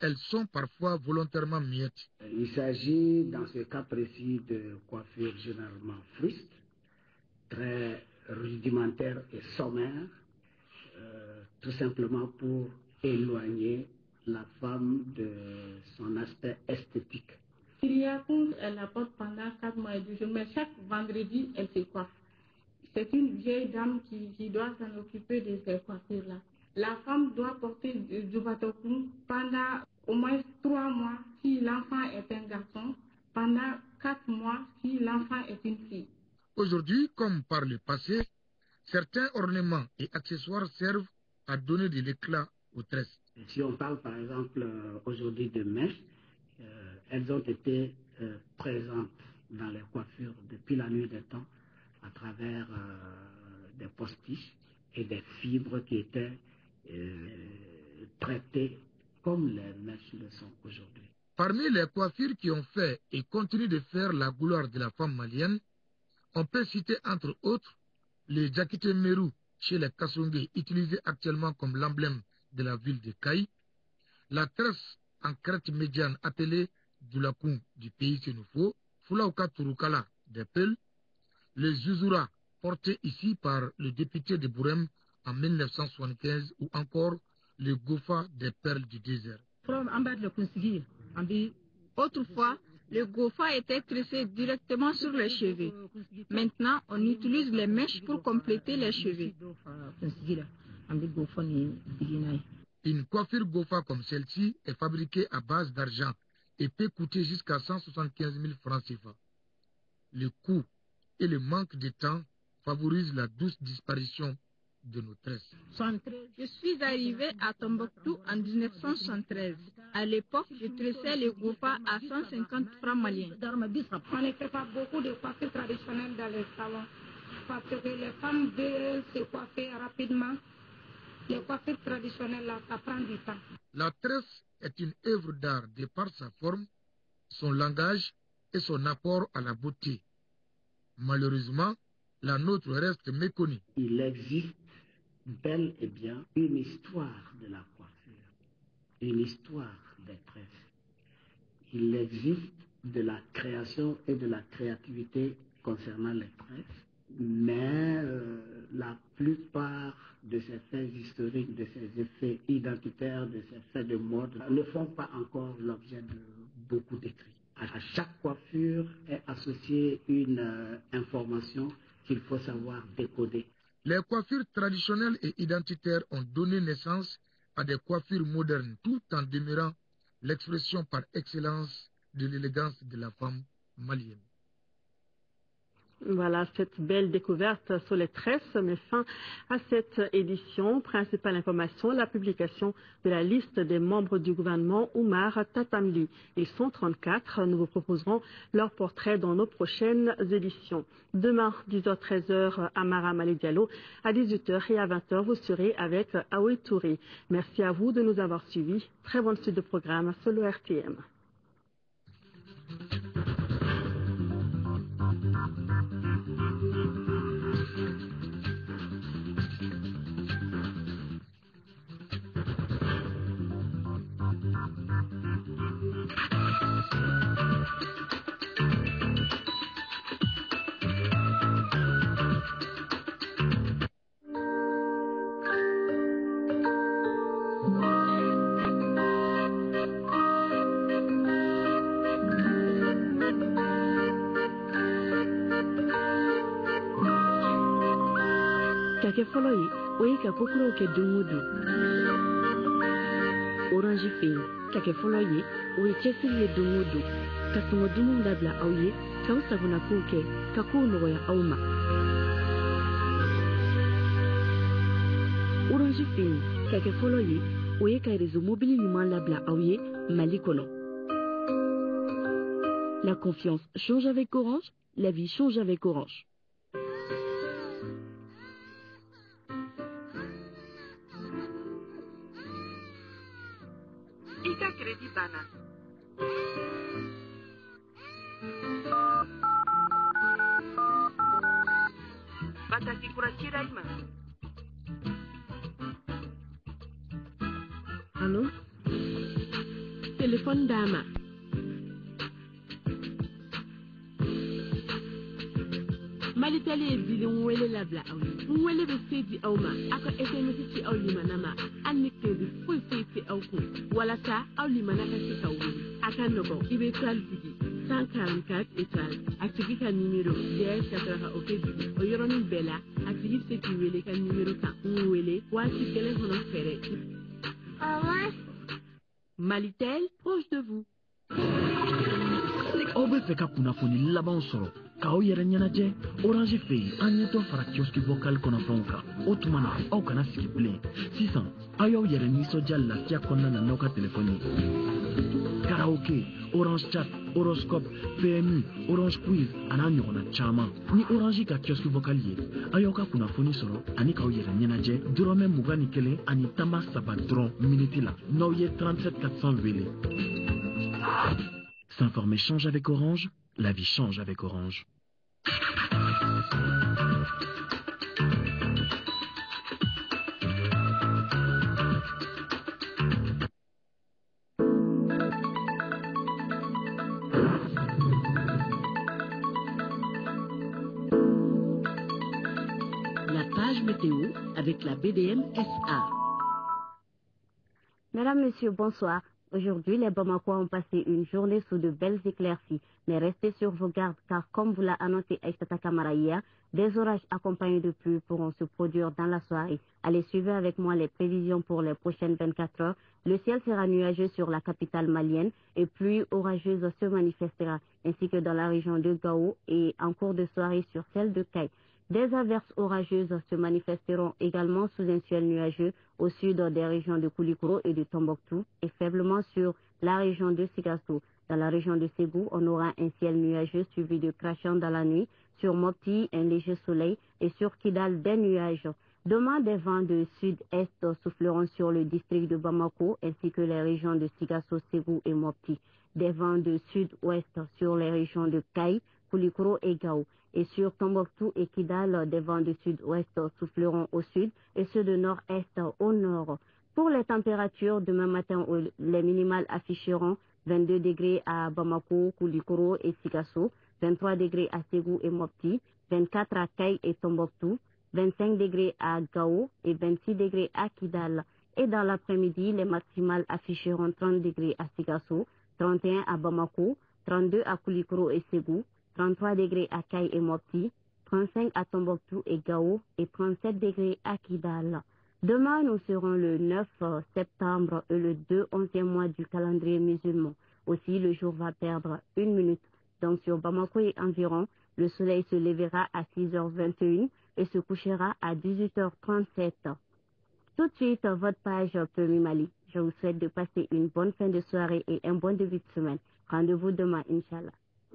elles sont parfois volontairement miettes. Il s'agit dans ce cas précis de coiffures généralement frustes, très rudimentaires et sommaires, euh, tout simplement pour éloigner la femme de son aspect esthétique. Il y a cours, elle la porte pendant quatre mois et deux jours, mais chaque vendredi, elle se coiffe. C'est une vieille dame qui, qui doit s'en occuper de ces coiffures-là. La femme doit porter du batoku pendant au moins trois mois si l'enfant est un garçon, pendant quatre mois si l'enfant est une fille. Aujourd'hui, comme par le passé, certains ornements et accessoires servent à donner de l'éclat aux tresses. Si on parle par exemple euh, aujourd'hui de mèches, euh, elles ont été euh, présentes dans les coiffures depuis la nuit des temps à travers euh, des postiches et des fibres qui étaient euh, traitées comme les mèches le sont aujourd'hui. Parmi les coiffures qui ont fait et continuent de faire la gloire de la femme malienne, on peut citer entre autres les Jakite Meru chez les Kassongue, utilisés actuellement comme l'emblème de la ville de Kaï, la tresse en crête médiane appelée Doulakoun du pays Sénoufo, Fulaouka Turukala des Peuls, les Zuzura portés ici par le député de Bourem en mille neuf cent soixante-quinze ou encore le Gofa des perles du désert. Autrefois, le Gofa était tressé directement sur les cheveux. Maintenant, on utilise les mèches pour compléter les cheveux. Une coiffure Gofa comme celle-ci est fabriquée à base d'argent et peut coûter jusqu'à cent soixante-quinze mille francs C F A. Le coût et le manque de temps favorisent la douce disparition de nos tresses. Je suis arrivé à Tombouctou en mille neuf cent soixante-treize. À l'époque, je tressais le Gofa à cent cinquante francs maliens. On ne fait pas beaucoup de coiffures traditionnelles dans les salons parce que les femmes veulent se coiffer rapidement. Les coiffures traditionnelles, là, ça prend du temps. La tresse est une œuvre d'art de par sa forme, son langage et son apport à la beauté. Malheureusement, la nôtre reste méconnue. Il existe bel et bien une histoire de la coiffure, une histoire des tresses. Il existe de la création et de la créativité concernant les tresses, mais euh, la plupart de ces faits historiques, de ces effets identitaires, de ces faits de mode ne font pas encore l'objet de beaucoup d'écrits. À chaque coiffure est associée une euh, information qu'il faut savoir décoder. Les coiffures traditionnelles et identitaires ont donné naissance à des coiffures modernes, tout en demeurant l'expression par excellence de l'élégance de la femme malienne. Voilà cette belle découverte sur les tresses met fin à cette édition. Principale information, la publication de la liste des membres du gouvernement Oumar Tatamli. Ils sont trente-quatre. Nous vous proposerons leur portrait dans nos prochaines éditions. Demain, dix heures treize heures, Amara Malé Diallo. À dix-huit heures et à vingt heures, vous serez avec Aoui Touré. Merci à vous de nous avoir suivis. Très bonne suite de programme sur le R T M. Kake fɔlɔ ye o ye ka kokuraw kɛ don o don orange fɛ kake fɔlɔ ye o ye cɛsiri ye don o don ka sɔngɔ dumanw dabila aw ye k'aw sagonakow kɛ ka kow nɔgɔya aw ma orange fɛ kake fɔlɔ ye o ye ka réseau mobile ɲuman labila aw ye Mali kɔnɔ. La confiance change avec Orange, la vie change avec Orange. Ika Crédit Bana. Bataki Kurachira Ima. Allô? téléphone dama. Malitali e bili nwele labla awli. Nwele be seedi awma aka S M S ci awli manama annikke bi fuy fuy ci awku wala ta awli manaka ci kawwi aka nobo ibe talbigi cent quarante-quatre étoiles activi ka numéro D S quatre o kedi o yoroni bela activi se ki wele ka numéro ka nwele wati kele hono fere. Malitel proche de vous. Aw bɛ fɛ ka kunnafoni laban sɔrɔ k'aw yɛrɛ ɲɛnajɛ Orange fɛ yen an ɲɛtɔ fara kiosque vocal kɔnɔfɛnw kan o tuma na aw kana sigi bilen sisan aw y'aw yɛrɛ nisɔndiya lafiya kɔnɔna na n'aw ka telefɔni karaoke Orange chat horoscope P M U Orange quiz a n'a ɲɔgɔnna caman ni Orange ka kiosque vocal ye aw y'aw ka kunnafoni sɔrɔ ani k'aw yɛrɛ ɲɛnajɛ dɔrɔmɛ mugan ni kelen ani tama saba dɔrɔn miniti la n'aw ye trente-sept quatre cents wele. S'informer change avec Orange, la vie change avec Orange. La page météo avec la B D M S A. Mesdames, Messieurs, bonsoir. Aujourd'hui, les Bamakois ont passé une journée sous de belles éclaircies. Mais restez sur vos gardes car, comme vous l'a annoncé Aïssata Kamara hier, des orages accompagnés de pluie pourront se produire dans la soirée. Allez, suivez avec moi les prévisions pour les prochaines vingt-quatre heures. Le ciel sera nuageux sur la capitale malienne et pluie orageuse se manifestera, ainsi que dans la région de Gao et en cours de soirée sur celle de Caille. Des averses orageuses se manifesteront également sous un ciel nuageux au sud des régions de Koulikoro et de Tombouctou et faiblement sur la région de Sigasso. Dans la région de Ségou, on aura un ciel nuageux suivi de crachants dans la nuit. Sur Mopti, un léger soleil et sur Kidal, des nuages. Demain, des vents de sud-est souffleront sur le district de Bamako ainsi que les régions de Sigasso, Ségou et Mopti. Des vents de sud-ouest sur les régions de Caille, Koulikoro et Gao. Et sur Tombouctou et Kidal, des vents de sud-ouest souffleront au sud et ceux de nord-est au nord. Pour les températures, demain matin, les minimales afficheront vingt-deux degrés à Bamako, Koulikoro et Sigasso, vingt-trois degrés à Ségou et Mopti, vingt-quatre à Caille et Tombouctou, vingt-cinq degrés à Gao et vingt-six degrés à Kidal. Et dans l'après-midi, les maximales afficheront trente degrés à Sigasso, trente et un à Bamako, trente-deux à Koulikoro et Ségou, trente-trois degrés à Caille et Mopti, trente-cinq à Tombouctou et Gao et trente-sept degrés à Kidal. Demain, nous serons le neuf septembre et le deux onzième mois du calendrier musulman. Aussi, le jour va perdre une minute. Donc, sur Bamako et environ, le soleil se lèvera à six heures vingt et une et se couchera à dix-huit heures trente-sept. Tout de suite, votre page Premier Mali. Je vous souhaite de passer une bonne fin de soirée et un bon début de semaine. Rendez-vous demain, Inch'Allah.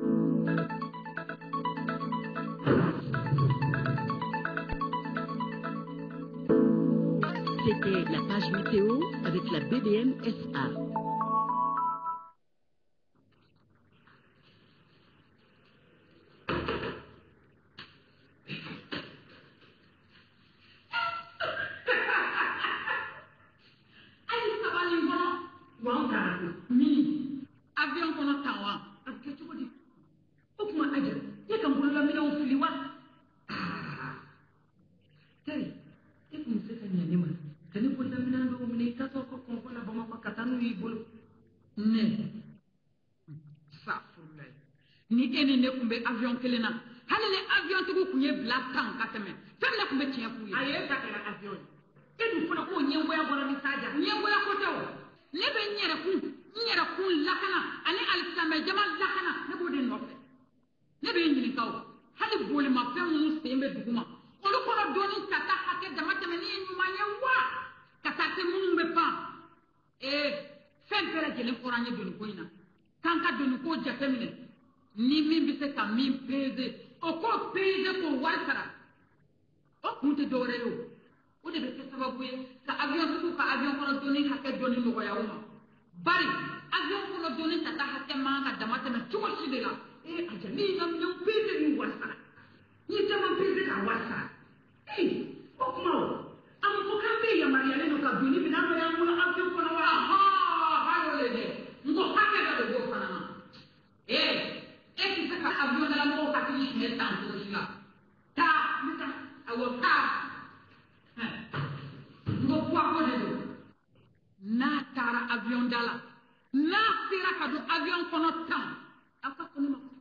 C'était la page météo avec la B D M S A. Avion kono tawa abke to di okuma aja ye kan bolo mi no fili wa tari e kun se kan yani ma tani bolo mi na ndo mi ka to ko ko ko na ba ma ko katanu yi bolo ne safurlay ni eni ne kumbe avion kelena hali ne avion to ko ye bla tan katame fem na kumbe tiya ku ye aye ta kala avion e du fona ko nyengo ya bora mi saja nyengo ya ko tawo lebe nyere ku nyere ku lakana ani alisame jama lakana ne bo de nofe ne be nyini kaw hali boli ma fe mu sembe duguma olu ko doni tata hake jama teme ni nyuma ye wa kata te mu mbe pa e fen pere jele foranye doni ko ina kanka doni ko jatemine ni min bi se ka min peze o ko peze ko wartara o kunte dore yo o de be ke sababu ye ka avion su ka avion ko doni hake doni no ya uma bari avion ko doni tata hake ma ka jama teme tuko shidela e ajami na mi peze ni wartara ni jama peze ka wartara eh o kuma am ko kambe ya mariale no ka doni bi na mo ya mo avion ko na wa ha ha yo le de ngo poids ko de don n'a taara avion da la n'a sera ka don avion kɔnɔ tan a ka kɔnɔ ma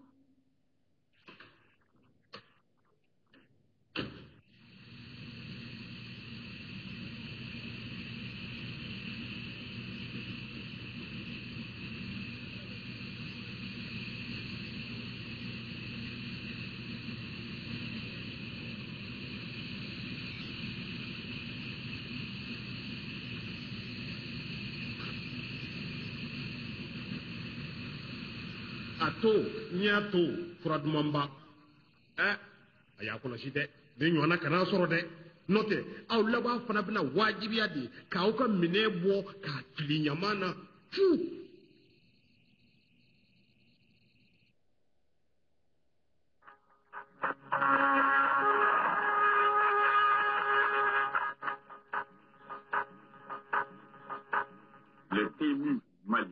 to n y'a to fura duman ba ɛ a y'a kɔlɔsi dɛ nin ɲɔgɔnna kana sɔrɔ dɛ n'o tɛ aw laban fana bɛna wajibiya de k'aw ka minɛn bɔ k'a fili ɲama na fu. Le pays Mali.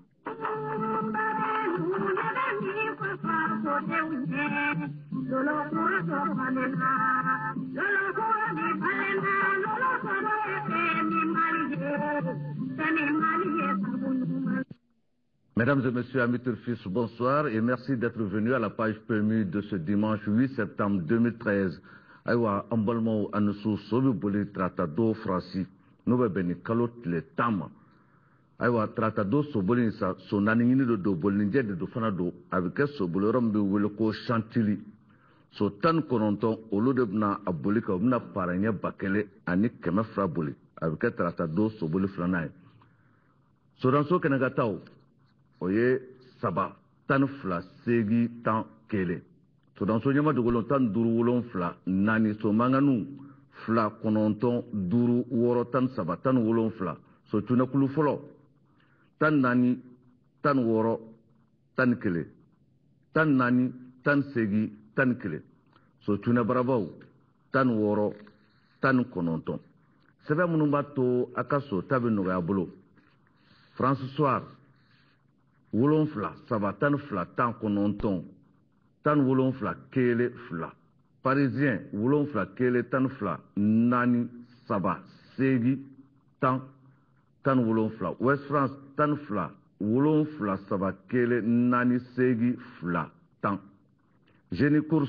Mesdames et messieurs, amis turfistes, bonsoir et merci d'être venus à la page permue de ce dimanche huit septembre deux mille treize. Aïwa, ambalmo anusu sobi boli tratado franci, nobe beni kalot le tama. Aïwa, tratado soboli sa sonanini do do bolinje de do fanado, avec soboli rombi wiloko chantili. So tan kononton, olo de bna abolika bna paranya bakele ani keme fraboli, avec tratado soboli franai. So dans ce kenagatao, oye saba tan fla segi tan kele. So dans ce nyama de wolon tan duru wolon fla nani so manganu fla kononton duru woro tan saba tan wolon fla. So tuna kulu folo tan nani tan woro tan kele tan nani tan segi tan kele. So tuna barabau tan woro tan kononton. Sebe munumbato akaso tabi no yabolo. François wolon fla saba tan fla tan kononton tan wolon fla kele fla. Parisien wolon fla kele tan fla nani saba segi tan tan wolon fla. West France tan fla wolon fla saba kele nani segi fla tan. Génie course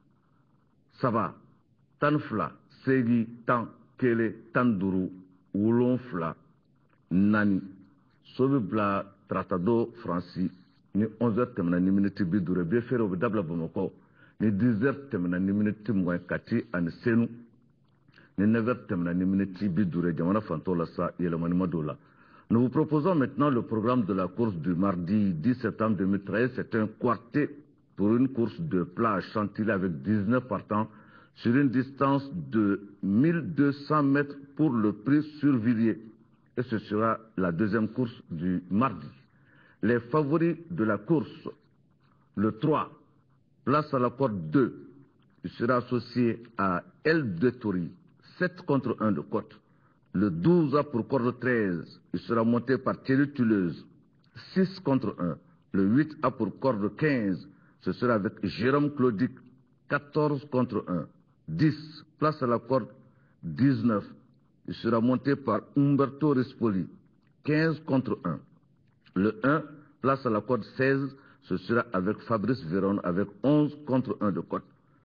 saba tan fla segi tan kele tan duru wolon fla nani. Sobi bla tratado franci ni onze heures temena ni minute bi dure be fere obi dabla Bamako ni dix heures temena ni minute mwa kati an senu ni neuf heures temena ni minute bi dure jamana fantola sa yelemani madola. Nous vous proposons maintenant le programme de la course du mardi dix septembre deux mille treize. C'est un quartet pour une course de plage Chantilly avec dix-neuf partants sur une distance de mille deux cents mètres pour le prix sur Villiers. Et ce sera la deuxième course du mardi. Les favoris de la course, le trois, place à la corde deux, il sera associé à L deux Tori, sept contre un de cote. Le douze a pour corde treize, il sera monté par Thierry Tuleuse, six contre un. Le huit a pour corde quinze, ce sera avec Jérôme Claudic, quatorze contre un. dix, place à la corde dix-neuf. Il sera monté par Umberto Rispoli, quinze contre un. Le un, place à la corde seize, ce sera avec Fabrice Véron avec onze contre un de cote.